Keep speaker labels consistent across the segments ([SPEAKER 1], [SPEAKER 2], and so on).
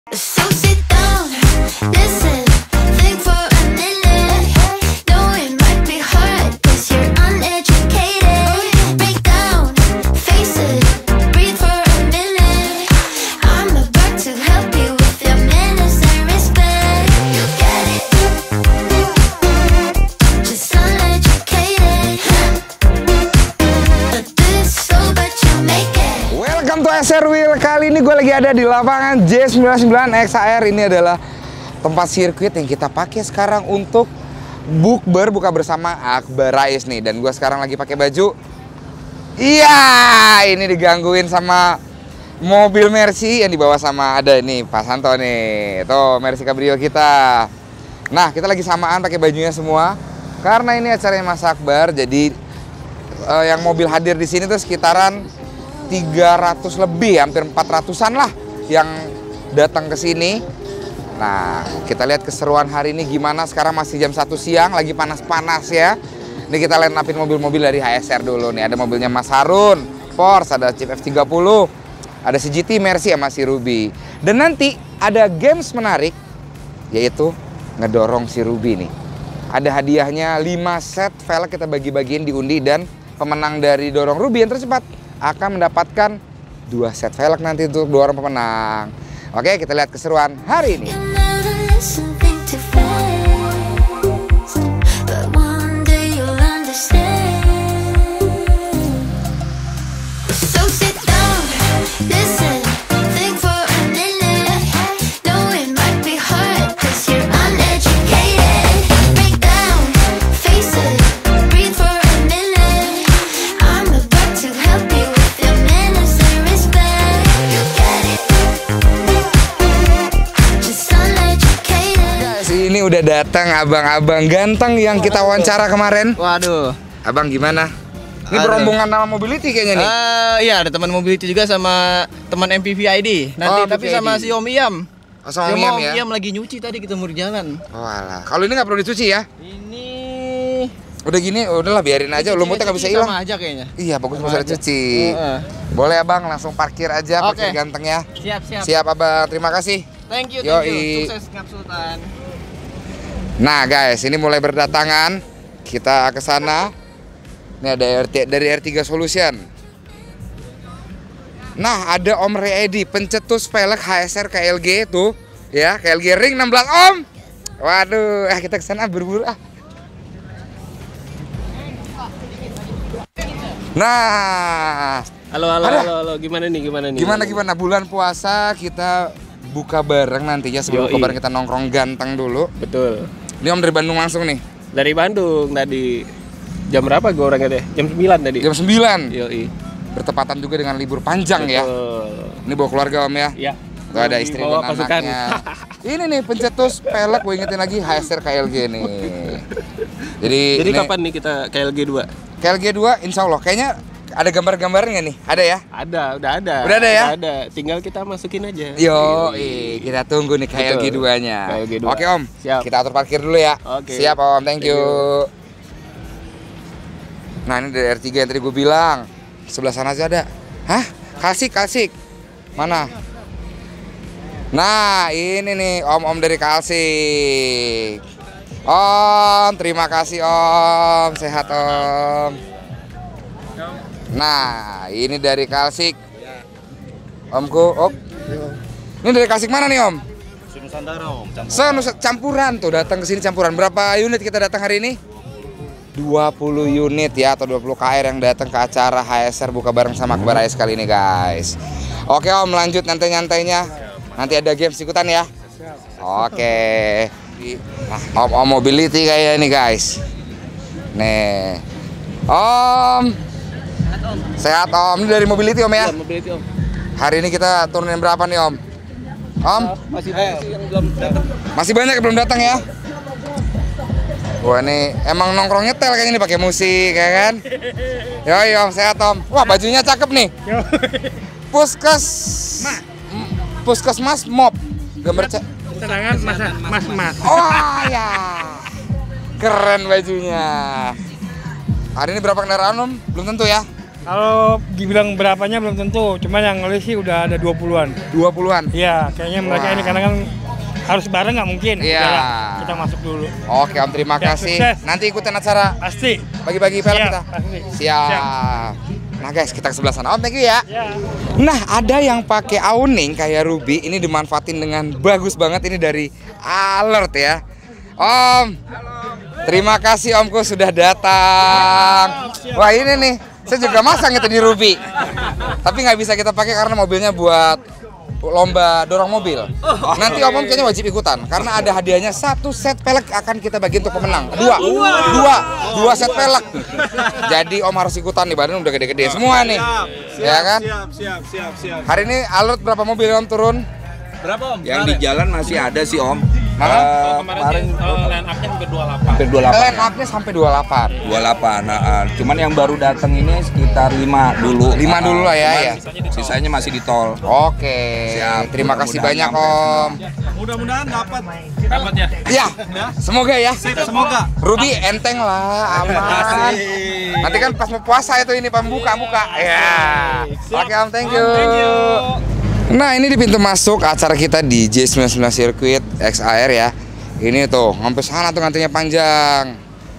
[SPEAKER 1] So sit down, listen, think for a minute. Though it might be hard, cause you're uneducated. Break down, face it, breathe for a minute. I'm about to help you with your manners and respect. You get it? Just uneducated. But this so but you make it.
[SPEAKER 2] Welcome to SR Wheel. Kali ini gue lagi ada di lapangan J99XHR. Ini adalah tempat sirkuit yang kita pakai sekarang untuk buka bersama Akbar Rais nih. Dan gue sekarang lagi pakai baju. Iya, ini digangguin sama mobil Mercy yang dibawa sama ada ini Pak Santo nih. Tuh Mercy Cabrio kita. Nah, kita lagi samaan pakai bajunya semua karena ini acaranya Mas Akbar. Jadi yang mobil hadir di sini tuh sekitaran 300 lebih, hampir 400-an lah yang datang ke sini. Nah, kita lihat keseruan hari ini gimana. Sekarang masih jam 1 siang, lagi panas-panas ya. Ini kita line upin mobil-mobil dari HSR dulu nih. Ada mobilnya Mas Harun, Porsche, ada Chief F30, ada CGT, Mercy, sama si Ruby. Dan nanti ada games menarik, yaitu ngedorong si Ruby nih. Ada hadiahnya 5 set velg kita bagi-bagiin diundi, dan pemenang dari dorong Ruby yang tercepat akan mendapatkan 2 set velg nanti untuk 2 orang pemenang. Oke, kita lihat keseruan hari ini.
[SPEAKER 1] You never listen, think too fast, but one day you'll understand. So sit down, listen, think for a minute. Though it might be hard, cause you're uneducated. Break down, face it, breathe for a minute. I'm about to help you with your manners and respect. You get it? Just uneducated.
[SPEAKER 2] Guys, ini udah datang abang-abang ganteng yang kita wawancara kemarin.
[SPEAKER 3] Waduh.
[SPEAKER 2] Abang gimana? Ini
[SPEAKER 3] Aduh.
[SPEAKER 2] berombongan nama Mobility kayaknya nih.
[SPEAKER 3] Iya, ada teman Mobility juga sama teman MPV ID. Nanti
[SPEAKER 2] Oh,
[SPEAKER 3] tapi
[SPEAKER 2] MPV
[SPEAKER 3] sama
[SPEAKER 2] ID.
[SPEAKER 3] si Om Iam.
[SPEAKER 2] Oh, sama
[SPEAKER 3] Si
[SPEAKER 2] Om Iam ya?
[SPEAKER 3] Iam lagi nyuci tadi ketemu di jalan.
[SPEAKER 2] Oh, alah. Kalau ini nggak perlu dicuci ya?
[SPEAKER 3] Ini
[SPEAKER 2] Udah gini, udahlah biarin aja. Lumutnya nggak bisa hilang.
[SPEAKER 3] Sama aja kayaknya.
[SPEAKER 2] Iya, bagus
[SPEAKER 3] Sama
[SPEAKER 2] bisa
[SPEAKER 3] aja.
[SPEAKER 2] dicuci.
[SPEAKER 3] Heeh.
[SPEAKER 2] Boleh abang, langsung parkir aja,
[SPEAKER 3] Oke.
[SPEAKER 2] parkir gantengnya.
[SPEAKER 3] Siap.
[SPEAKER 2] Siap abang, terima kasih.
[SPEAKER 3] Thank you.
[SPEAKER 2] Yoi.
[SPEAKER 3] Sukses Ngap Sultan.
[SPEAKER 2] Nah guys, ini mulai berdatangan. Kita ke sana. Ini ada dari R3 Solution. Nah, ada Om Reedi, pencetus velg HSR KLG tuh, ya, KLG Ring 16 Om. Waduh, kita ke sana berburu ah. Nah,
[SPEAKER 3] Halo, gimana nih?
[SPEAKER 2] gimana bulan puasa kita buka bareng nantinya sebelum
[SPEAKER 3] Yoi.
[SPEAKER 2] bareng kita nongkrong ganteng dulu.
[SPEAKER 3] Betul.
[SPEAKER 2] Ini Om dari Bandung langsung nih.
[SPEAKER 3] Dari Bandung tadi. Jam berapa gue orangnya deh? Jam 9 tadi.
[SPEAKER 2] Jam 9.
[SPEAKER 3] Yoi.
[SPEAKER 2] Bertepatan juga dengan libur panjang ya.
[SPEAKER 3] Betul.
[SPEAKER 2] Ini bawa keluarga Om ya.
[SPEAKER 3] Iya.
[SPEAKER 2] Tuh ada istri
[SPEAKER 3] Bawa
[SPEAKER 2] dan
[SPEAKER 3] pasukan.
[SPEAKER 2] anaknya. Ini nih pencetus velg, gue ingetin lagi HSR KLG nih. Jadi
[SPEAKER 3] Jadi
[SPEAKER 2] ini
[SPEAKER 3] kapan nih kita KLG 2?
[SPEAKER 2] KLG 2 insya Allah kayaknya ada gambar-gambarnya nih. Ada ya?
[SPEAKER 3] Udah ada.
[SPEAKER 2] Udah ada ya?
[SPEAKER 3] Udah ada. Tinggal kita masukin aja.
[SPEAKER 2] Yo, kita tunggu nih KLG
[SPEAKER 3] Betul.
[SPEAKER 2] 2-nya.
[SPEAKER 3] KLG 2.
[SPEAKER 2] Oke Om,
[SPEAKER 3] Siap.
[SPEAKER 2] kita atur parkir dulu ya.
[SPEAKER 3] Oke.
[SPEAKER 2] Siap Om, thank
[SPEAKER 3] Thank
[SPEAKER 2] you.
[SPEAKER 3] you.
[SPEAKER 2] Nah ini dari R3 yang tadi gue bilang. Sebelah sana aja ada. Hah? Kalsik. Mana? Nah ini nih Om dari Kalsik. Om, terima kasih Om. Sehat Om. Nah ini dari Kalsik. Omku, Om. Ini dari Kalsik mana nih Om?
[SPEAKER 4] Nusantara Om,
[SPEAKER 2] Campuran tuh, datang ke sini campuran. Berapa unit kita datang hari ini? 20 unit ya, atau 20 KR yang datang ke acara HSR buka bareng sama Akbar Rais kali ini guys. Oke Om, lanjut nyantai-nyantainya. Nanti ada games ikutan ya. Oke. Nah, Om Mobility kayak ini guys. Nih. Om. Sehat Om. Ini dari Mobility Om ya.
[SPEAKER 3] Mobility Om.
[SPEAKER 2] Hari ini kita turunin berapa nih Om? Om?
[SPEAKER 3] Masih yang belum datang.
[SPEAKER 2] Masih banyak yang belum datang ya. Wah ini emang nongkrongnya tel kayaknya nih pakai musik ya kan. Yoi Om, sehat Om. Wah bajunya cakep nih. Puskesmas Mop. Gambar
[SPEAKER 5] Sedangkan mas.
[SPEAKER 2] Oh ya. Keren bajunya. Hari ini berapa kendaraan Om? Belum tentu ya.
[SPEAKER 5] Kalau dibilang berapanya belum tentu, cuman yang ngelis sih udah ada 20-an.
[SPEAKER 2] 20-an?
[SPEAKER 5] Iya, kayaknya mereka
[SPEAKER 2] Wah.
[SPEAKER 5] ini karena kan harus bareng nggak mungkin.
[SPEAKER 2] Iya.
[SPEAKER 5] Udahlah, kita masuk dulu.
[SPEAKER 2] Oke Om, terima
[SPEAKER 5] Ya,
[SPEAKER 2] kasih.
[SPEAKER 5] sukses.
[SPEAKER 2] Nanti ikutin acara
[SPEAKER 5] Pasti.
[SPEAKER 2] bagi-bagi pelek
[SPEAKER 5] Siap,
[SPEAKER 2] kita.
[SPEAKER 5] pasti.
[SPEAKER 2] Siap. Nah guys, kita ke sebelah sana. Om, thank you ya.
[SPEAKER 5] Ya.
[SPEAKER 2] Nah, ada yang pakai awning kayak Ruby. Ini dimanfaatin dengan bagus banget. Ini dari Alert ya. Om, terima kasih Omku sudah datang. Wah ini nih, saya juga masang itu di Ruby. Tapi nggak bisa kita pakai karena mobilnya buat lomba dorong mobil. Nanti Om kayaknya wajib ikutan karena ada hadiahnya 1 set pelek akan kita bagi untuk pemenang. Dua set pelek. Jadi Om harus ikutan nih, badan udah gede-gede semua nih. Ya kan?
[SPEAKER 4] Siap.
[SPEAKER 2] Hari ini Alert berapa mobil Om turun?
[SPEAKER 4] Berapa Om?
[SPEAKER 6] Yang di jalan masih ada sih Om.
[SPEAKER 2] Mana?
[SPEAKER 3] Kemarin line up-nya sampai 28.
[SPEAKER 6] Hampir 28.
[SPEAKER 2] Line up-nya sampai 28.
[SPEAKER 6] 28. Nah, cuman yang baru datang ini sekitar 5 dulu.
[SPEAKER 2] 5 dulu lah ya.
[SPEAKER 6] Sisanya masih di tol.
[SPEAKER 2] Oke.
[SPEAKER 6] Siap,
[SPEAKER 2] Terima kasih
[SPEAKER 6] mudah-mudahan
[SPEAKER 2] banyak
[SPEAKER 6] nyampe.
[SPEAKER 2] Om.
[SPEAKER 4] Mudah-mudahan dapat.
[SPEAKER 3] Dapat ya?
[SPEAKER 2] Ya, semoga ya.
[SPEAKER 4] Semoga.
[SPEAKER 2] Ruby enteng lah, aman. Nanti kan pas mau puasa itu ini pembuka. Ya. Oke Om, thank you. Nah, ini di pintu masuk acara kita di J99 Circuit XAR ya. Ini tuh, sampai sana tuh ngantrinya panjang.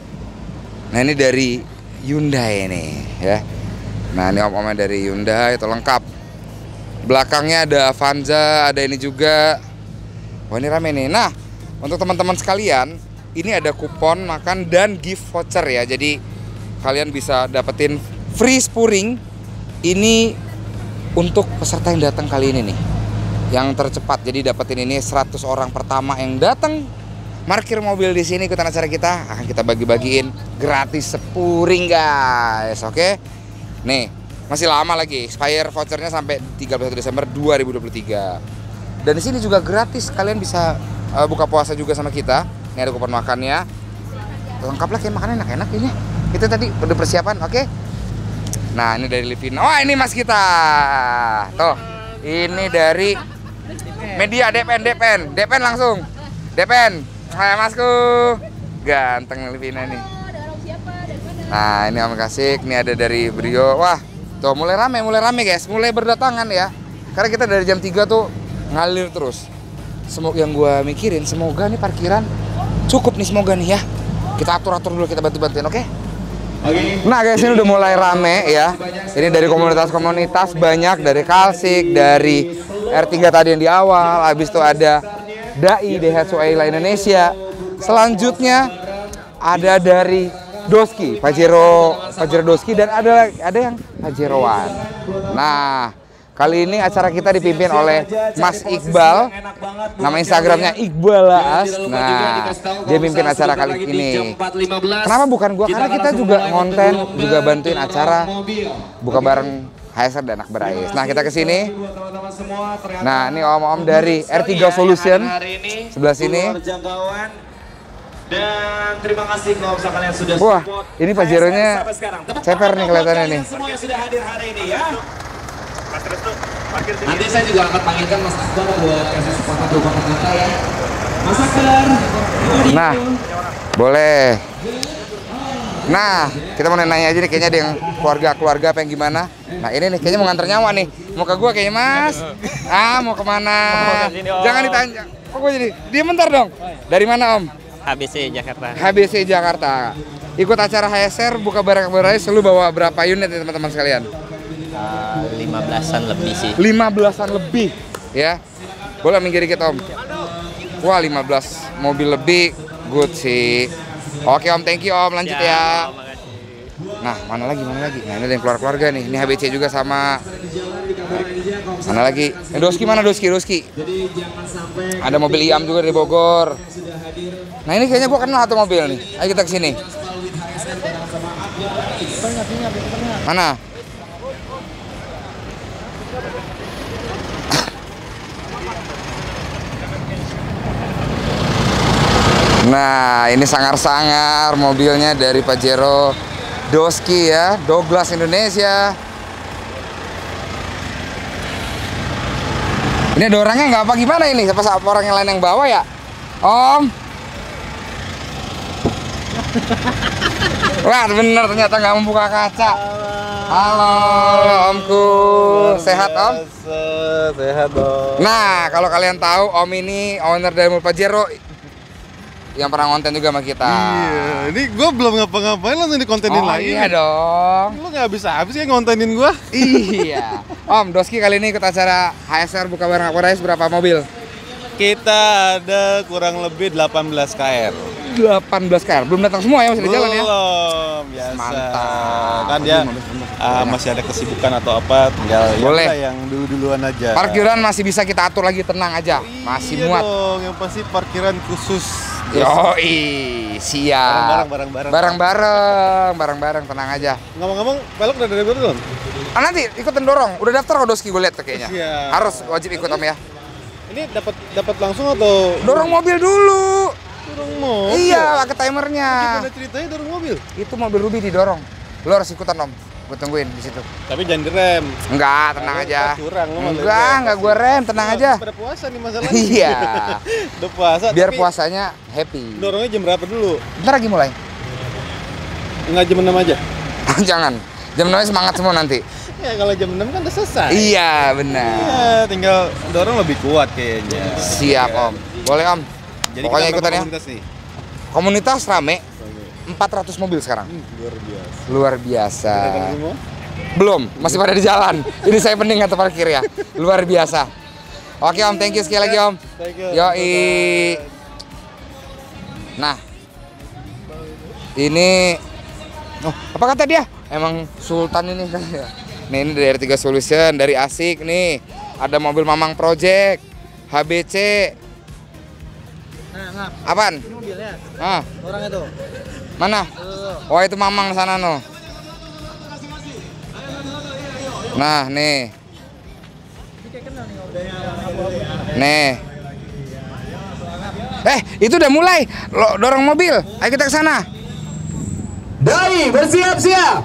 [SPEAKER 2] Nah, ini dari Hyundai nih ya. Nah, ini om-omnya dari Hyundai itu lengkap. Belakangnya ada Avanza, ada ini juga. Wah, ini rame nih. Nah, untuk teman-teman sekalian, ini ada kupon makan dan gift voucher ya. Jadi kalian bisa dapetin free spuring. Ini untuk peserta yang datang kali ini nih, yang tercepat. Jadi dapetin ini 100 orang pertama yang datang parkir mobil di sini ikutan acara kita, akan kita bagi-bagiin gratis spuring guys. Oke. Nih, masih lama lagi. Expire vouchernya sampai 31 Desember 2023. Dan di sini juga gratis, kalian bisa buka puasa juga sama kita. Ini ada kupon makannya. Lengkap lah kayak makannya enak-enak ini. Itu tadi udah persiapan, oke? Nah, ini dari Livina. Wah, ini Mas kita. Tuh, ini dari media Depen langsung. Depen. Hai Masku. Ganteng Livina nih. Nah, ini Om Kasik, ini ada dari Brio. Wah, tuh mulai rame guys. Mulai berdatangan ya. Karena kita dari jam 3 tuh ngalir terus. Semoga yang gua mikirin, semoga nih parkiran cukup nih, semoga nih ya. Kita atur-atur dulu, kita bantu-bantuin, oke? Nah guys, ini udah mulai rame ya. Ini dari komunitas-komunitas banyak, dari Kalsik, dari R3 tadi yang di awal. Habis itu ada Dai, DHSUAILA Indonesia. Selanjutnya ada dari Doski, Pajero Doski, dan ada yang Pajeroan. Nah, kali ini acara kita dipimpin oleh Mas Iqbal. Nama Instagramnya Iqbal Laas. Nah, dia mimpin acara kali ini. Kenapa bukan gua? Karena kita juga ngonten, juga bantuin acara buka bareng HSR dan Anak Berais. Nah, kita ke sini. Nah, ini om-om dari R3 Solution sebelah sini.
[SPEAKER 7] Dan terima kasih kalau misalkan yang sudah
[SPEAKER 2] Wah,
[SPEAKER 7] support
[SPEAKER 2] ini Pajeronya
[SPEAKER 7] sampai sekarang. Tepuk
[SPEAKER 2] ceper nih kelihatannya nih.
[SPEAKER 7] Semua yang sudah hadir hari ini ya. Nanti saya juga akan panggilkan Mas Akbar buat kasih sepatah dua patah kata ya. Mas Akbar.
[SPEAKER 2] Nah, boleh. Nah, kita mau nanya aja nih, kayaknya ada yang keluarga apa yang gimana. Nah, ini nih kayaknya mau nganter nyawa nih. Mau ke gua kayaknya, Mas. Mau kemana? Jangan ditanya. Kok gua jadi? Diam bentar dong. Dari mana, Om?
[SPEAKER 3] HBC Jakarta.
[SPEAKER 2] HBC Jakarta. Ikut acara HSR buka barang berais, lu bawa berapa unit nih teman-teman sekalian?
[SPEAKER 3] 15-an lebih sih.
[SPEAKER 2] 15-an lebih, ya. Boleh minggir dikit, Om. Wah, 15 mobil lebih, good sih. Oke, Om, thank you, Om. Lanjut ya. Nah, mana lagi? Nah, ini ada yang keluarga nih. Ini HBC juga sama. Mana lagi? Doski mana Doski? Ada mobil IAM juga dari Bogor. Nah, ini kayaknya gua kenal satu mobil nih. Ayo kita ke sini. Mana? Nah, ini sangar-sangar mobilnya dari Pajero Doski ya, Douglas Indonesia. Ini ada orangnya nggak apa gimana ini? Siapa orang yang lain yang bawa ya? Om? Wah bener ternyata nggak membuka kaca. Halo omku, sehat om?
[SPEAKER 4] Sehat dong.
[SPEAKER 2] Nah kalau kalian tahu om ini owner dari Mall Pajero yang pernah ngonten juga sama kita.
[SPEAKER 4] Iya, ini gue belum ngapa-ngapain langsung dikontenin lagi.
[SPEAKER 2] Iya dong.
[SPEAKER 4] Lu nggak habis-habis ya ngontenin gue.
[SPEAKER 2] Iya. Om Doski kali ini ikut acara HSR buka barang Aqua Rice berapa mobil?
[SPEAKER 4] Kita ada kurang lebih 18 KR.
[SPEAKER 2] 18 KR, belum datang semua ya, masih di jalan ya?
[SPEAKER 4] Belum, biasa.
[SPEAKER 2] Mantap.
[SPEAKER 4] Kan dia masih ada kesibukan atau apa, tinggal
[SPEAKER 2] Boleh.
[SPEAKER 4] yang dulu-duluan aja.
[SPEAKER 2] Parkiran masih bisa kita atur lagi, tenang aja. Masih
[SPEAKER 4] Iya
[SPEAKER 2] muat.
[SPEAKER 4] dong, yang pasti parkiran khusus.
[SPEAKER 2] Yoi, siap.
[SPEAKER 4] Bareng-bareng.
[SPEAKER 2] Tenang aja.
[SPEAKER 4] Ngomong-ngomong, pelok udah dari belum?
[SPEAKER 2] Nanti ikutin dorong, udah daftar kok Doski gue liat kayaknya.
[SPEAKER 4] Siap.
[SPEAKER 2] Harus wajib ikut om ya.
[SPEAKER 4] Ini dapat langsung atau
[SPEAKER 2] Dorong mobil dulu.
[SPEAKER 4] dorong mobil?
[SPEAKER 2] Iya, pakai timernya.
[SPEAKER 4] Gimana ceritanya dorong mobil?
[SPEAKER 2] Itu mobil Ruby didorong. Lo harus ikutan om. Gue tungguin di situ.
[SPEAKER 4] Tapi jangan direm.
[SPEAKER 2] Enggak, tenang
[SPEAKER 4] Nah,
[SPEAKER 2] aja.
[SPEAKER 4] curang, lo malah
[SPEAKER 2] Enggak gue rem, tenang aja.
[SPEAKER 4] Pada puasa nih masalahnya.
[SPEAKER 2] Iya.
[SPEAKER 4] Udah puasa.
[SPEAKER 2] Biar
[SPEAKER 4] tapi
[SPEAKER 2] puasanya happy.
[SPEAKER 4] dorongnya jam berapa dulu?
[SPEAKER 2] Bentar lagi mulai.
[SPEAKER 4] Enggak jam 6 aja?
[SPEAKER 2] Jangan. Jam 6 semangat semua nanti.
[SPEAKER 4] Ya kalau jam 6 kan udah selesai.
[SPEAKER 2] Iya, benar.
[SPEAKER 4] Iya, tinggal dorong lebih kuat kayaknya.
[SPEAKER 2] Siap om. Boleh om.
[SPEAKER 4] Jadi
[SPEAKER 2] Pokoknya
[SPEAKER 4] kita
[SPEAKER 2] ikutan ya.
[SPEAKER 4] komunitas nih.
[SPEAKER 2] Komunitas rame. 400 mobil sekarang.
[SPEAKER 4] Luar biasa.
[SPEAKER 2] Luar biasa.
[SPEAKER 4] Datang semua?
[SPEAKER 2] Belum, masih pada di jalan. Ini saya pening atau parkir ya. Luar biasa. Oke om, thank you sekali lagi om.
[SPEAKER 4] Thank you.
[SPEAKER 2] Yoi. Nah, ini, oh apa kata dia? Emang Sultan ini kan ya. Nih ini dari R3 Solution, dari Asik nih. Ada mobil Mamang Project, HBC.
[SPEAKER 3] Nah,
[SPEAKER 2] Apaan?
[SPEAKER 3] ini mobilnya.
[SPEAKER 2] Ah,
[SPEAKER 3] Orang itu.
[SPEAKER 2] mana? Oh itu Mamang sana no. Nah nih. Nih. Itu udah mulai. Lo dorong mobil. Ayo kita ke sana.
[SPEAKER 7] Dai bersiap-siap.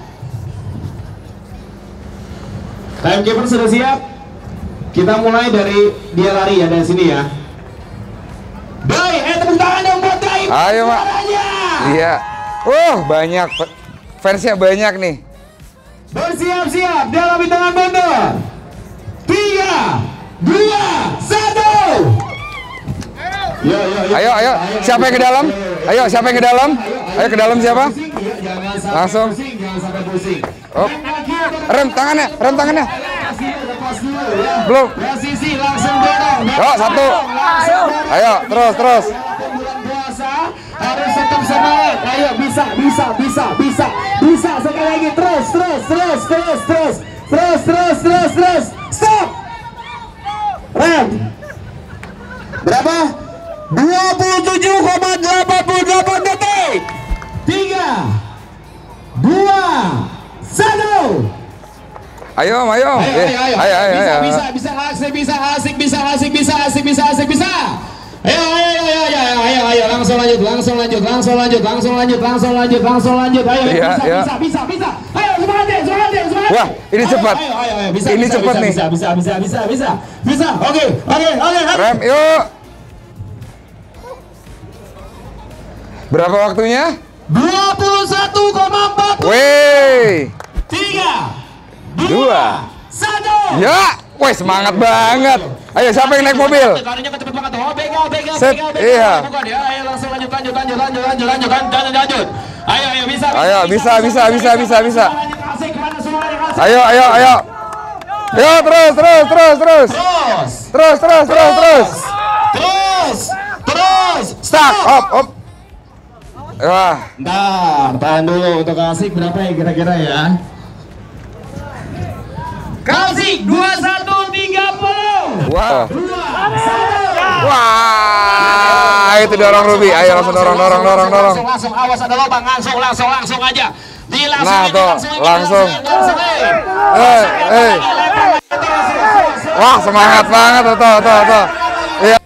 [SPEAKER 7] Timekeeper sudah siap. Kita mulai dari dia lari ya dari sini ya. Dai, tepuk tangan dong buat Dai.
[SPEAKER 2] Ayo mak. Iya. Banyak. Fansnya banyak nih.
[SPEAKER 7] Bersiap-siap dalam hitungan mundur. 3, 2, 1. Yo.
[SPEAKER 2] Ayo. Siapa yang ke dalam? Ayo, siapa yang ke dalam? Ayo ke dalam siapa? Langsung.
[SPEAKER 7] Jangan sampai pusing.
[SPEAKER 2] Oh. Rem tangannya. Belum.
[SPEAKER 7] Posisi langsung dorong.
[SPEAKER 2] Yo, satu. Ayo, terus.
[SPEAKER 7] Bulan puasa harus tetap semangat. Ayo, bisa. Sekali lagi, terus. Stop. Rem. Berapa? 27,88 detik. 3, 2, 1.
[SPEAKER 2] Ayo.
[SPEAKER 7] Ayo. Bisa asik. Ayo, langsung lanjut. Ayo,
[SPEAKER 2] Iya.
[SPEAKER 7] bisa. Ayo, semangat.
[SPEAKER 2] Wah, ini cepat.
[SPEAKER 7] Ayo, bisa.
[SPEAKER 2] Ini cepat nih.
[SPEAKER 7] Bisa. Oke.
[SPEAKER 2] Rem, yuk. Berapa waktunya?
[SPEAKER 7] 21,4.
[SPEAKER 2] Wey.
[SPEAKER 7] 3, 2,
[SPEAKER 2] 2.
[SPEAKER 7] 1.
[SPEAKER 2] Ya, woi semangat banget. Ayo siapa yang naik mobil?
[SPEAKER 7] Karunya cepet banget. Oh, begal.
[SPEAKER 2] Set, iya.
[SPEAKER 7] Bukan ya. Ayo langsung lanjut. Ayo, bisa.
[SPEAKER 2] Ayo, bisa.
[SPEAKER 7] Asik, kemana semua yang asik?
[SPEAKER 2] Ayo. Yo, terus.
[SPEAKER 7] Terus.
[SPEAKER 2] Stop, op. Wah,
[SPEAKER 7] Tahan dulu untuk Asik berapa ya kira-kira ya? Asik 21.30.
[SPEAKER 2] wow. Wah, itu dorong Ruby. Ayo langsung dorong.
[SPEAKER 7] Langsung awas ada lubang, langsung aja.
[SPEAKER 2] Nah, tuh, langsung. Wah, semangat banget tuh. Iya.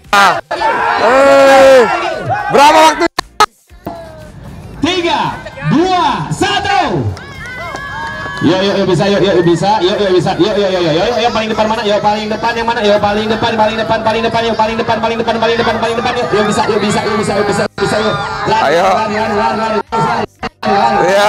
[SPEAKER 2] Berapa waktu?
[SPEAKER 7] 3, 2, 1. Yuk bisa, yuk bisa, yuk bisa, yuk paling depan mana? Yuk paling depan yang mana? Yuk paling depan, yuk paling depan, yuk bisa, yuk.
[SPEAKER 2] Ayo. Iya.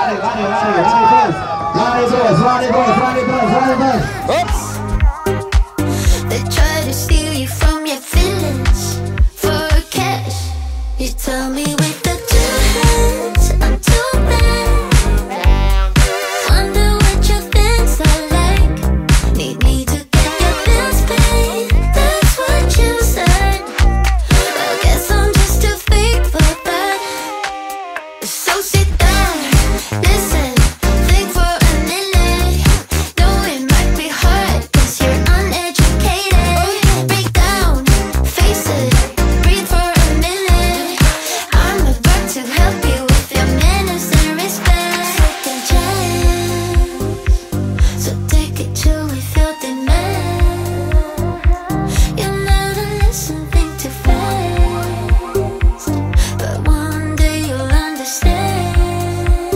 [SPEAKER 1] They try to steal you from your feelings for cash. You tell me with the two hands I'm too bad. Wonder what your things are like. Need me to get your bills paid. That's what you said. I guess I'm just too fake for that. So sit down, listen, think for a minute. Know it might be hard 'cause you're uneducated. Break down, face it, breathe for a minute. I'm about to help you with your manners and respect. Second chance, so take it till we feel the man. You never listen, think too fast, but one day you'll understand.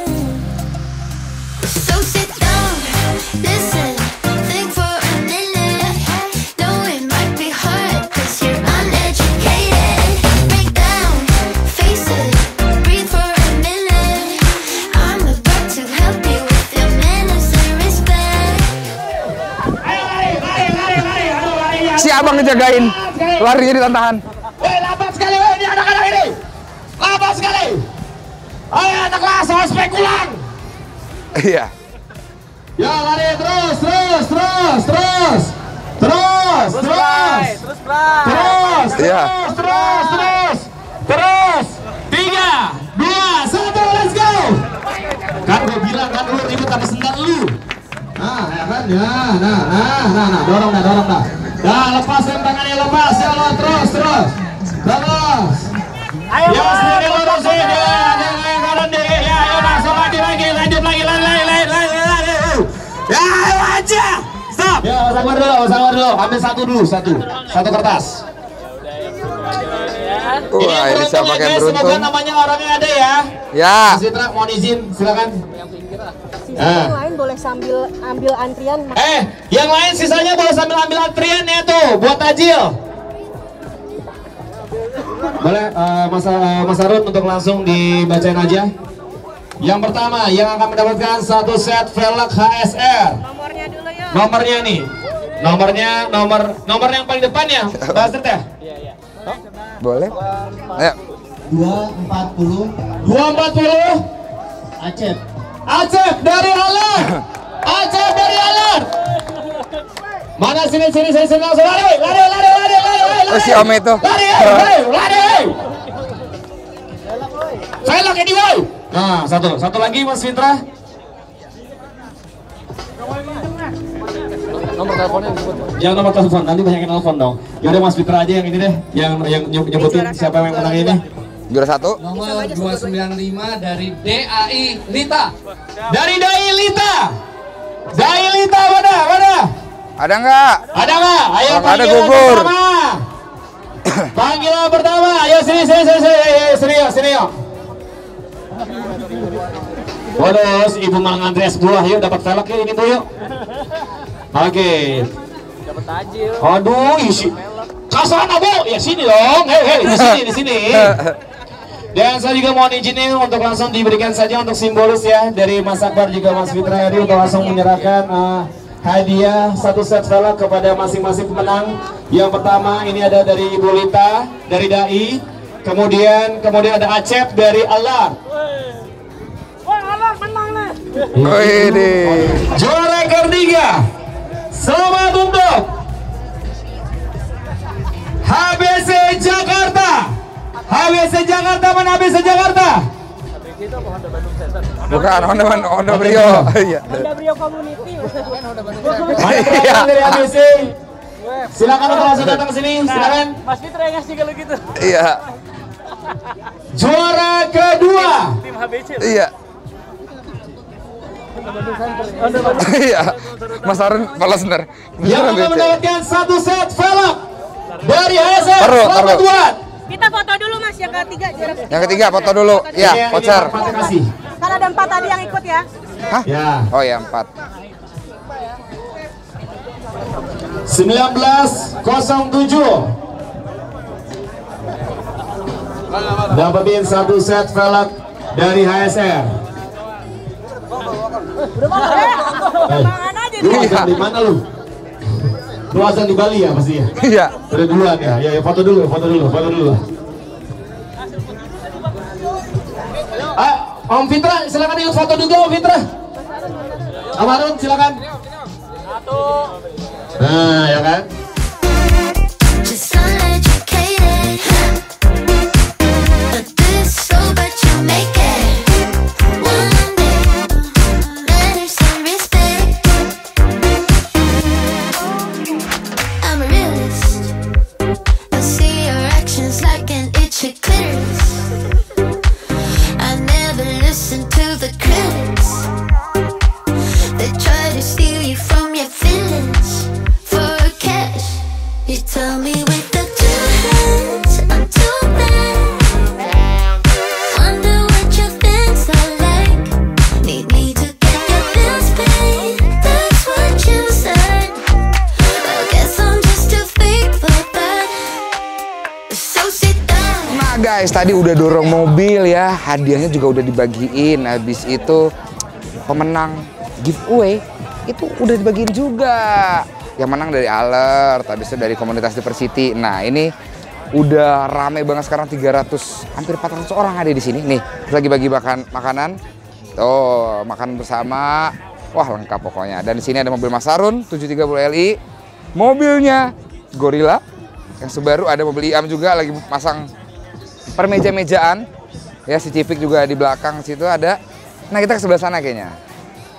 [SPEAKER 1] So sit down, listen, think for a minute. Know it might be hard 'cause you're uneducated. Break down, face it, breathe for a minute. I'm about to help you with your manners and respect.
[SPEAKER 2] Si abang ngejagain. Larinya ditantahan.
[SPEAKER 7] Lambat sekali, ini anak-anak ini. Lambat sekali. Ayo anak kelas, ospek ulang.
[SPEAKER 2] Iya.
[SPEAKER 7] Ya lari terus.
[SPEAKER 2] Iya.
[SPEAKER 7] Terus. 3, 2, 1, let's go. Kan gue bilang kan lu ribut sama sendat lu. Nah, ya kan? Ya, nah, dorong dah. Dah, lepas rem tangannya, lepas. Ya lo terus. Ayo, ya, sini lurusin ya, yang kanan deh. Ya, ayo masuk lagi, lanjut lagi. Ya, ayo aja. Stop. Ya, sabar dulu. Ambil satu kertas.
[SPEAKER 2] Wah, ini siapa yang beruntung?
[SPEAKER 7] Semoga namanya orangnya ada ya.
[SPEAKER 2] Ya.
[SPEAKER 7] Mas Citra, mohon izin, silakan.
[SPEAKER 8] Yang lain boleh sambil ambil antrian.
[SPEAKER 7] Yang lain sisanya boleh sambil ambil antrian ya tuh, buat tajil. Boleh, Mas Arun untuk langsung dibacain aja. Yang pertama yang akan mendapatkan satu set velg HSR.
[SPEAKER 8] Nomornya dulu ya.
[SPEAKER 7] Nomornya nih. Nomor yang paling depan ya, Mas Citra. Iya.
[SPEAKER 2] Boleh? Ayo.
[SPEAKER 7] 240. Acep dari Alan. Mana sini langsung lari.
[SPEAKER 2] Si Om itu.
[SPEAKER 7] Lari. Velg ini boy. Nah, satu lagi Mas Fitra. Yang nomor telepon, nanti banyak yang telepon dong. Yaudah Mas Fitra aja yang ini deh, yang nyebutin siapa yang menang ini.
[SPEAKER 2] Juara 1.
[SPEAKER 9] Nomor 295 dari DAI Lita.
[SPEAKER 7] Dari DAI Lita mana?
[SPEAKER 2] Ada nggak?
[SPEAKER 7] Ayo
[SPEAKER 2] kalau nggak ada
[SPEAKER 7] panggilan
[SPEAKER 2] gugur.
[SPEAKER 7] pertama. Panggilan pertama. Ayo sini. Yuk. Waduh, si Ibu Mang Andreas buah yuk dapat velg ya ini Bu yuk. Oke.
[SPEAKER 3] Dapat tajil.
[SPEAKER 7] Aduh, isi. Kasana Bu, ya sini dong. Hei, di sini. Dan saya juga mohon izinin untuk langsung diberikan saja untuk simbolis ya dari Mas Akbar juga Mas Fitra Heri untuk langsung menyerahkan hadiah satu set velg kepada masing-masing pemenang. Yang pertama ini ada dari Ibu Lita dari DAI, kemudian ada Acep dari Alar.
[SPEAKER 8] Wah, Alar menang nih.
[SPEAKER 2] Ini.
[SPEAKER 7] Juara ketiga, selamat untuk HBC Jakarta. Mana HBC Jakarta?
[SPEAKER 2] Bukan Honda Brio. Iya.
[SPEAKER 8] Honda Brio Community.
[SPEAKER 7] Mana dari HBC? Silakan untuk langsung datang ke sini. Silakan.
[SPEAKER 3] Mas Fitra yang ngasih kalau gitu.
[SPEAKER 2] Iya.
[SPEAKER 7] Juara kedua.
[SPEAKER 3] Tim HBC.
[SPEAKER 2] Iya. Iya. Mas Arun balas bener.
[SPEAKER 7] Yang akan mendapatkan satu set velg dari HSR. Selamat
[SPEAKER 2] Taruh.
[SPEAKER 7] buat.
[SPEAKER 8] Kita foto dulu Mas yang ketiga.
[SPEAKER 2] Yang ketiga foto dulu. Ya, voucher.
[SPEAKER 7] Terima kasih.
[SPEAKER 8] Kan ada 4 tadi yang ikut ya.
[SPEAKER 2] Hah?
[SPEAKER 7] Ya.
[SPEAKER 2] Oh ya 4.
[SPEAKER 7] 1907. Dapetin satu set velg dari HSR. Lu azan di mana lu? Lu azan di Bali ya pasti ya?
[SPEAKER 2] Iya.
[SPEAKER 7] Udah duluan ya? Ya foto dulu. Om Fitra, silakan ikut foto juga Om Fitra. Om Harun, silakan. Nah, ya kan?
[SPEAKER 1] Just uneducated, but this so but you make it. One day, manners and respect. I'm a realist. I see your actions like an itchy clitoris. I never listen to the critics. They try to steal you from your feelings for cash. You tell me with the two hands I'm too bad. Wonder what your things are like. Need me to get your bills paid. That's what you said. Well, guess I'm just too fake for that. So sit down.
[SPEAKER 2] Nah guys, tadi udah dorong mobil ya, hadiahnya juga udah dibagiin. Habis itu pemenang giveaway itu udah dibagiin juga. Yang menang dari Alert, habis itu dari komunitas Diversity. Nah ini udah rame banget sekarang, 300, hampir 400 orang ada di sini. Nih lagi bagi makanan, tuh makan bersama, wah lengkap pokoknya. Dan di sini ada mobil Mas Harun 730 Li, mobilnya Gorilla yang Subaru, ada mobil Iam juga lagi masang permeja-mejaan. Ya si Civic juga di belakang situ ada. Nah kita ke sebelah sana kayaknya.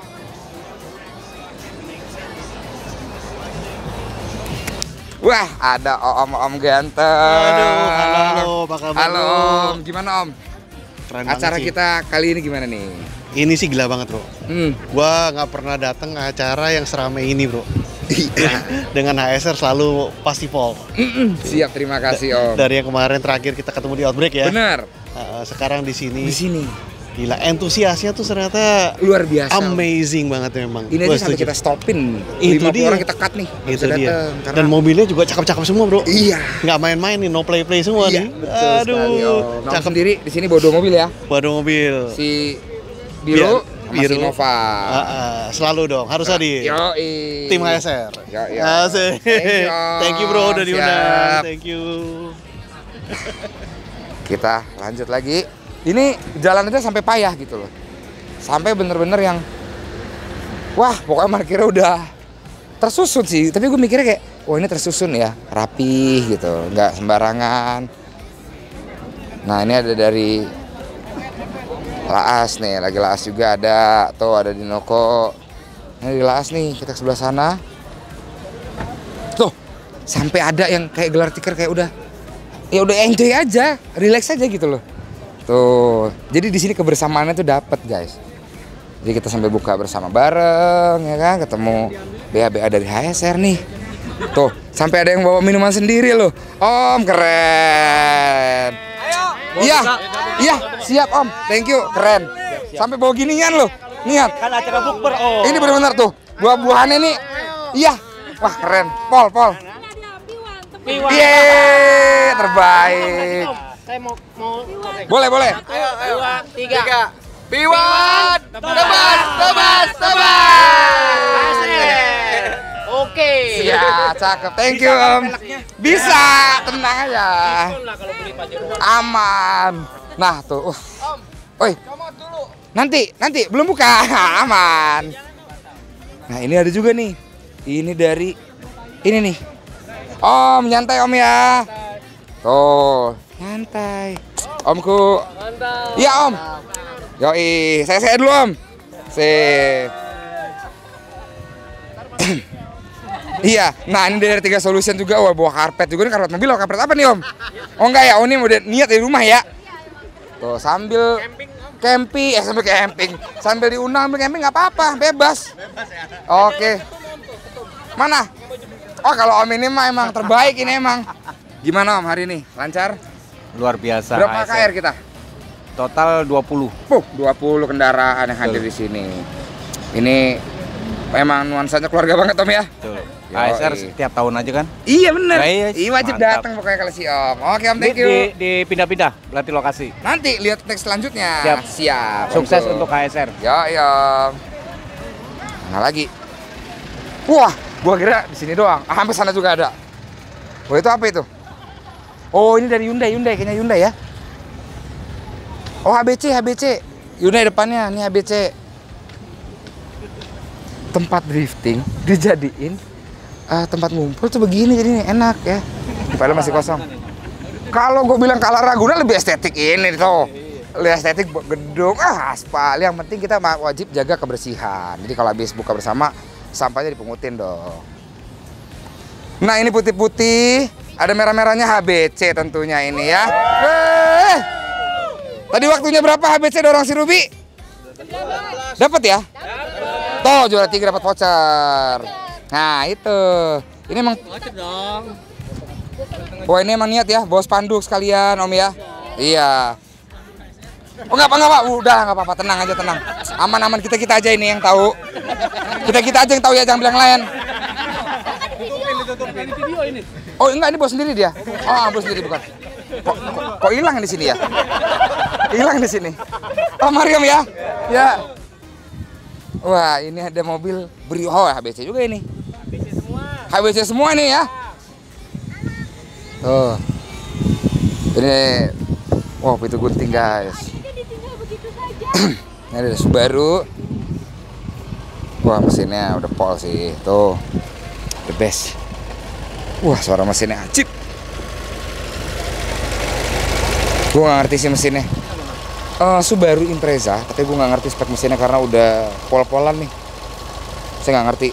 [SPEAKER 2] Wah, ada Om ganteng.
[SPEAKER 10] Halo, apa kabar?
[SPEAKER 2] Halo, Om. Gimana Om?
[SPEAKER 10] Keren
[SPEAKER 2] Acara
[SPEAKER 10] banget sih.
[SPEAKER 2] kita kali ini gimana nih?
[SPEAKER 10] Ini sih gila banget bro. Gua nggak pernah datang acara yang seramai ini bro. Dengan HSR selalu pasti full.
[SPEAKER 2] Siap, terima kasih Om.
[SPEAKER 10] Dari yang kemarin terakhir kita ketemu di Outbreak ya.
[SPEAKER 2] Benar.
[SPEAKER 10] Sekarang di sini.
[SPEAKER 2] Di sini.
[SPEAKER 10] Gila, entusiasnya tuh ternyata
[SPEAKER 2] luar biasa.
[SPEAKER 10] Amazing banget memang.
[SPEAKER 2] Ini aja sampai kita stopin.
[SPEAKER 10] Itu
[SPEAKER 2] 50
[SPEAKER 10] dia.
[SPEAKER 2] orang kita cut nih.
[SPEAKER 10] Itu dia. Dan mobilnya juga cakep-cakep semua bro.
[SPEAKER 2] Iya.
[SPEAKER 10] Nggak main-main nih, no play-play semua
[SPEAKER 2] iya,
[SPEAKER 10] nih.
[SPEAKER 2] Betul sekali, Om. Om
[SPEAKER 10] Cakep
[SPEAKER 2] sendiri di sini bawa 2 mobil ya.
[SPEAKER 10] Bawa 2 mobil.
[SPEAKER 2] Si Biru sama si Nova.
[SPEAKER 10] Selalu dong, harus hadir.
[SPEAKER 2] Yoi.
[SPEAKER 10] Tim HSR.
[SPEAKER 2] Yoi.
[SPEAKER 10] Asik. Thank you bro udah diundang. Thank you.
[SPEAKER 2] Kita lanjut lagi. Ini jalan aja sampai payah gitu loh. Sampai bener-bener yang wah pokoknya parkirnya udah tersusun sih. Tapi gue mikirnya kayak wah ini tersusun ya, rapih gitu, nggak sembarangan. Nah ini ada dari Laas nih, lagi Laas juga ada. Tuh ada di Noko. Ini di Laas nih, kita ke sebelah sana. Tuh sampai ada yang kayak gelar tikar kayak udah ya udah enjoy aja, relax aja gitu loh. Tuh, jadi di sini kebersamaannya tuh dapet guys. Jadi kita sampai buka bersama bareng ya kan, ketemu BA dari HSR nih. Tuh, sampai ada yang bawa minuman sendiri loh. Om keren. Iya, iya siap Om. Thank you, keren. Sampai bawa ginian loh. Niat.
[SPEAKER 11] Kan acara bukber Om.
[SPEAKER 2] Ini benar-benar tuh. Buah-buahannya nih. Iya. Wah keren. Pol. Yeay, terbaik.
[SPEAKER 11] Saya mau
[SPEAKER 2] Boleh.
[SPEAKER 11] Ayo. 2, 3.
[SPEAKER 2] Piwan, tebas.
[SPEAKER 11] Oke.
[SPEAKER 2] Iya, cakep. Thank you Om. Bisa, tenang aja. Aman. Nah tuh. Oi. Nanti belum buka. Aman. Nah ini ada juga nih. Ini dari ini nih. Om, nyantai Om ya. Tuh, nyantai. Omku. Iya Om. Yoi, saya dulu Om. Iya, nah ini dari 3 Solution juga. Wah, bawa karpet juga nih, karpet mobil. Karpet apa nih Om? Oh enggak ya, ini udah niat di rumah ya. Tuh sambil camping, sambil camping, sambil diundang sambil camping nggak apa-apa, bebas. Oke. Mana? Oh kalau Om ini mah emang terbaik ini emang. Gimana Om hari ini? Lancar?
[SPEAKER 6] Luar biasa.
[SPEAKER 2] Berapa KR kita?
[SPEAKER 6] Total 20.
[SPEAKER 2] 20 kendaraan yang hadir di sini. Ini memang nuansanya keluarga banget Om ya.
[SPEAKER 4] Betul. ASR setiap tahun aja kan?
[SPEAKER 2] Iya bener.
[SPEAKER 4] Nah,
[SPEAKER 2] Iya wajib
[SPEAKER 4] mantap.
[SPEAKER 2] datang pokoknya kalau si Om. Oke Om, thank you.
[SPEAKER 4] Di pindah-pindah berarti lokasi.
[SPEAKER 2] Nanti lihat next selanjutnya.
[SPEAKER 4] Siap.
[SPEAKER 2] Siap.
[SPEAKER 4] Sukses untuk ASR.
[SPEAKER 2] Ya. Nah lagi. Wah, gua kira di sini doang. Hampir sana juga ada. Wah itu apa itu? Oh ini dari Hyundai kayaknya Hyundai ya. Oh HBC. Hyundai depannya, nih HBC. Tempat drifting dijadiin tempat ngumpul tuh begini jadi nih enak ya. Padahal masih kosong. Kalau gue bilang Kala Ragunan lebih estetik ini tuh. Lebih estetik gedung, aspal. Yang penting kita wajib jaga kebersihan. Jadi kalau habis buka bersama sampahnya dipungutin dong. Nah ini putih-putih, ada merah-merahnya HBC tentunya ini ya. Tadi waktunya berapa HBC dorong si Ruby? Dapat ya? Tuh juara 3 dapat voucher. Nah itu, ini emang. Wah ini emang niat ya, bawa spanduk sekalian Om ya. Iya. Oh nggak apa, udah nggak apa-apa, tenang aja tenang. Aman kita aja ini yang tahu. Kita aja yang tahu ya, jangan bilang lain. Oh enggak, ini bawa sendiri dia. Oh bawa sendiri bukan. Kok hilang di sini ya? Hilang di sini. Oh Mariam ya. Ya. Wah ini ada mobil Brio, HBC juga ini. HBC semua nih ya. Tuh. Ini pintu gunting guys. Ini ada Subaru. Wah mesinnya udah pol sih. Tuh. The best. Wah suara mesinnya ajib. Gue gak ngerti sih mesinnya. Subaru Impreza, tapi gue gak ngerti spek mesinnya karena udah pol-polan nih. Saya gak ngerti.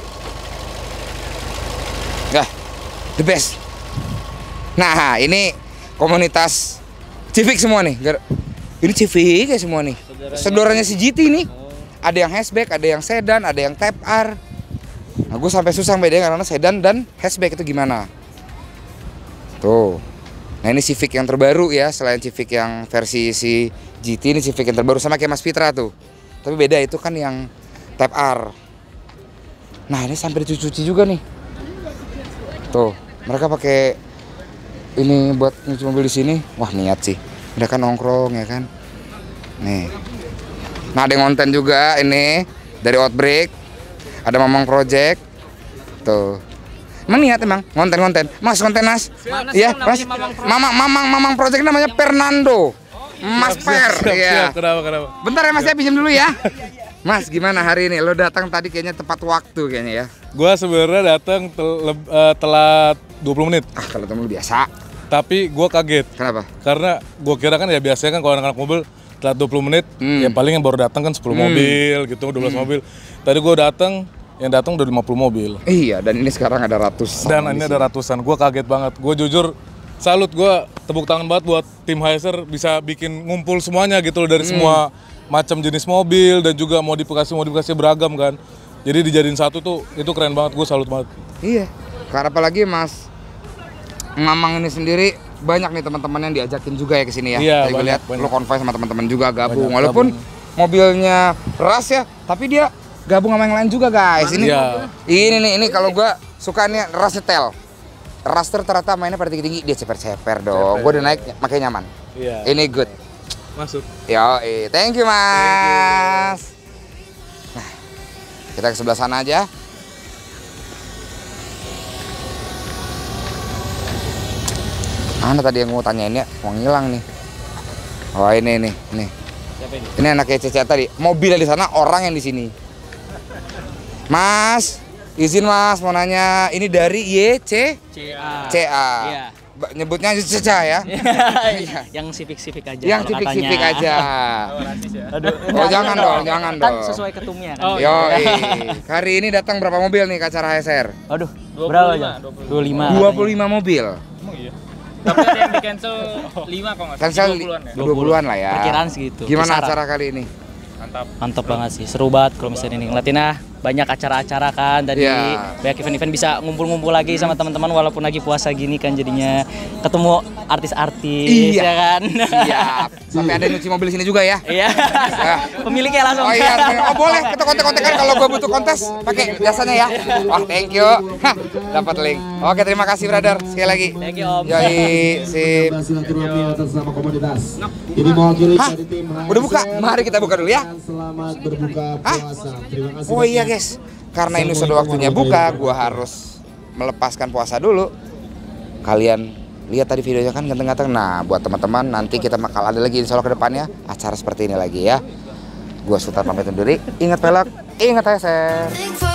[SPEAKER 2] The best. Nah ini komunitas Civic semua nih. Ini Civic ya semua nih. Saudaranya si GT nih. Ada yang hatchback, ada yang sedan, ada yang Type R. Nah gue sampai susah bedain karena sedan dan hatchback itu gimana. Tuh. Nah ini Civic yang terbaru ya. Selain Civic yang versi si GT, ini Civic yang terbaru sama kayak Mas Fitra tuh. Tapi beda itu kan yang Type R. Nah ini sampai dicuci juga nih. Tuh, mereka pakai ini buat nyuci mobil di sini. Wah niat sih. Mereka nongkrong ya kan. Nih. Nah ada yang konten juga ini dari Outbreak. Ada Mamang Project. Tuh. Emang niat emang konten-konten. Mas konten Mas. Iya, Mas. Mamang Project namanya Fernando. Mas Per. Iya.
[SPEAKER 4] Kenapa?
[SPEAKER 2] Bentar ya Mas, saya pinjam dulu ya. Mas, gimana hari ini? Lo datang tadi kayaknya tepat waktu kayaknya ya.
[SPEAKER 12] Gua sebenarnya datang telat 20 menit.
[SPEAKER 2] Kalau temen lu biasa.
[SPEAKER 12] Tapi gua kaget.
[SPEAKER 2] Kenapa?
[SPEAKER 12] Karena gua kira kan ya biasanya kan kalau anak-anak mobil telat 20 menit, ya paling yang baru datang kan 10 mobil gitu, 12 mobil. Tadi gua datang, yang datang udah 50 mobil.
[SPEAKER 2] Iya, dan ini sekarang ada ratusan.
[SPEAKER 12] Dan ini ada ratusan. Gua kaget banget. Gua jujur salut, gua tepuk tangan banget buat tim HSR bisa bikin ngumpul semuanya gitu loh dari semua macam jenis mobil dan juga modifikasi beragam kan. Jadi dijadiin satu tuh itu keren banget, gue salut banget.
[SPEAKER 2] Iya. Karena apalagi Mas Mamang ini sendiri banyak nih teman-teman yang diajakin juga ya ke sini ya.
[SPEAKER 12] Iya,
[SPEAKER 2] Tadi gue lihat lo konvoy sama teman-teman juga gabung.
[SPEAKER 12] Banyak,
[SPEAKER 2] walaupun mobilnya ras ya, tapi dia gabung sama yang lain juga guys. Ini ini kalau gue suka nih ras setel. Raster ternyata mainnya pada tinggi-tinggi, dia ceper-ceper dong. Gue udah naik makanya nyaman.
[SPEAKER 12] Iya.
[SPEAKER 2] Ini good.
[SPEAKER 12] Masuk.
[SPEAKER 2] Yo, thank you Mas. Nah, kita ke sebelah sana aja. Mana tadi yang mau tanyain ya? Mau ngilang nih. Oh ini nih.
[SPEAKER 3] Siapa ini?
[SPEAKER 2] Ini anaknya Cece tadi. Mobilnya di sana, orang yang di sini. Mas, izin Mas mau nanya. Ini dari YC? CA. Iya. Nyebutnya Caca ya?
[SPEAKER 13] Yang Civic aja.
[SPEAKER 2] Yang Civic aja. Oh jangan dong.
[SPEAKER 13] Kan sesuai ketumnya.
[SPEAKER 2] Kan? Yo, hari ini datang berapa mobil nih ke acara HSR?
[SPEAKER 13] Aduh, berapa aja? 25
[SPEAKER 2] mobil.
[SPEAKER 3] Emang iya? Tapi ada yang di cancel 5 kok nggak?
[SPEAKER 2] Cancel 20-an lah ya.
[SPEAKER 13] Perkiraan segitu.
[SPEAKER 2] Gimana acara kali ini?
[SPEAKER 13] Mantap banget sih, seru banget kalau misalnya ini ngeliatin banyak acara-acara kan tadi, banyak event-event bisa ngumpul-ngumpul lagi sama teman-teman walaupun lagi puasa gini kan jadinya ketemu artis-artis ya kan.
[SPEAKER 2] Siap. Sampai ada nyuci mobil sini juga ya.
[SPEAKER 13] Iya. Pemiliknya langsung.
[SPEAKER 2] Oh iya, boleh kita kontak-kontakan kalau gua butuh kontes pakai jasanya ya. Wah, thank you. Dapat link. Oke, terima kasih brother. Sekali lagi.
[SPEAKER 13] Thank you Om.
[SPEAKER 2] Yoi, sip.
[SPEAKER 7] Ini mewakili dari tim
[SPEAKER 2] Udah buka? Mari kita buka dulu ya.
[SPEAKER 7] Selamat berbuka puasa. Terima kasih.
[SPEAKER 2] Oh iya guys, karena ini sudah waktunya buka, gua harus melepaskan puasa dulu. Kalian lihat tadi videonya kan ganteng-ganteng. Nah, buat teman-teman nanti kita bakal ada lagi insya Allah ke depannya acara seperti ini lagi ya. Gua Sultan pamit undur diri. Ingat pelek, ingat HSR.